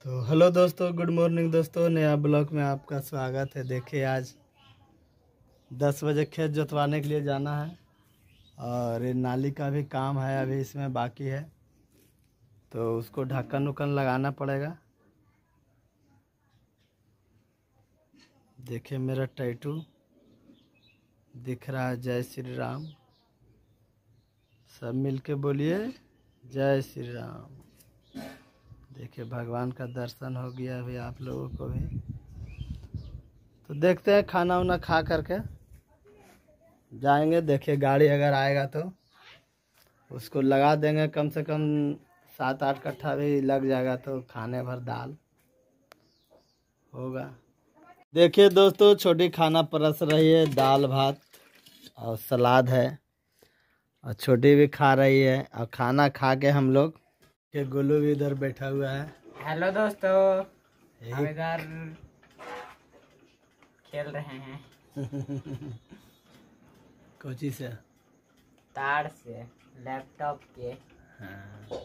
तो हेलो दोस्तों, good morning दोस्तों। नया ब्लॉग में आपका स्वागत है। देखिए आज 10 बजे खेत जोतवाने के लिए जाना है और ये नाली का भी काम है, अभी इसमें बाकी है तो उसको ढक्कन उक्कन लगाना पड़ेगा। देखिए मेरा टैटू दिख रहा है। जय श्री राम। सब मिलके बोलिए जय श्री राम। देखिए भगवान का दर्शन हो गया अभी आप लोगों को भी। तो देखते हैं, खाना वाना खा करके जाएंगे। देखिए गाड़ी अगर आएगा तो उसको लगा देंगे, कम से कम 7-8 कट्ठा भी लग जाएगा तो खाने भर दाल होगा। देखिए दोस्तों, छोटी खाना परस रही है, दाल भात और सलाद है और छोटी भी खा रही है। और खाना खा के हम लोग के गोलू भी इधर बैठा हुआ है। हेलो दोस्तों, हम इधर खेल रहे हैं कोची से तार से लैपटॉप के। हाँ।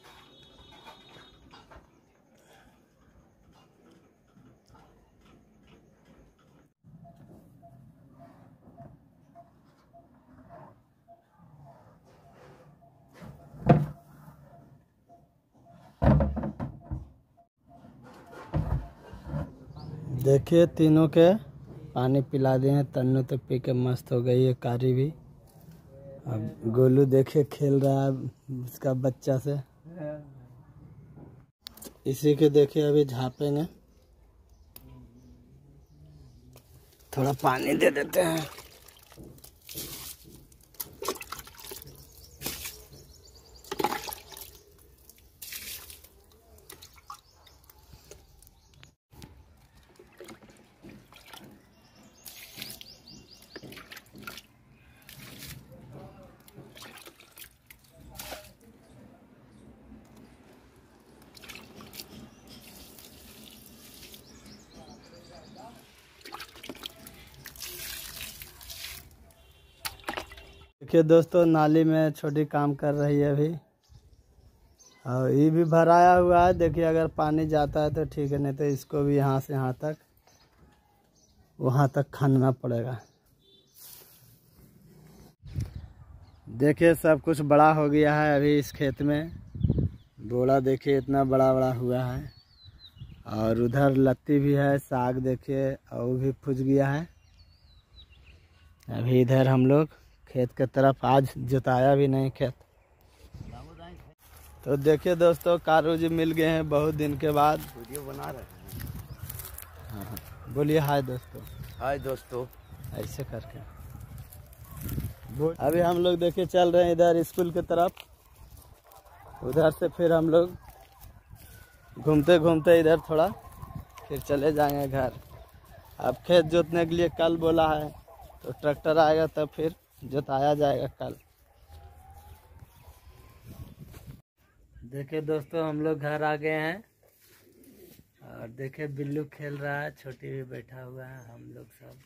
देखिए तीनों के पानी पिला दिए हैं। तन्नू तो पी के मस्त हो गई है, कारी भी। अब गोलू देखिए खेल रहा है उसका बच्चा से। इसी के देखिए अभी झापेंगे, थोड़ा पानी दे देते हैं। देखिए दोस्तों, नाली में छोटी काम कर रही है अभी और ये भी भराया हुआ है। देखिए अगर पानी जाता है तो ठीक है, नहीं तो इसको भी यहाँ से यहाँ तक वहाँ तक खनना पड़ेगा। देखिए सब कुछ बड़ा हो गया है अभी इस खेत में। बोड़ा देखिए इतना बड़ा बड़ा हुआ है और उधर लत्ती भी है, साग देखिए और वो भी फूज गया है। अभी इधर हम लोग खेत के तरफ आज जोताया भी नहीं खेत। तो देखिए दोस्तों, कारू जी मिल गए हैं बहुत दिन के बाद। वीडियो बना रहे हैं। हाँ बोलिए हाय दोस्तों। हाय दोस्तों। ऐसे करके अभी हम लोग देखिए चल रहे हैं इधर स्कूल की तरफ। उधर से फिर हम लोग घूमते घूमते इधर थोड़ा फिर चले जाएंगे घर। अब खेत जोतने के लिए कल बोला है तो ट्रैक्टर आएगा तब फिर जोताया जाएगा कल। देखिए दोस्तों, हम लोग घर आ गए हैं और देखिए बिल्लू खेल रहा है, छोटी भी बैठा हुआ है, हम लोग सब।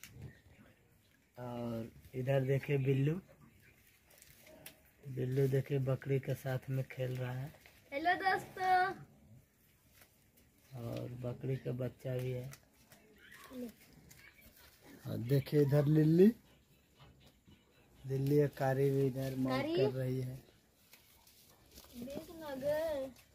और इधर देखिए बिल्लू देखिए बकरी के साथ में खेल रहा है। हेलो दोस्तों। और बकरी का बच्चा भी है। और देखिए इधर लिल्ली एक कारी भी इधर मौज कर रही है। देख नगर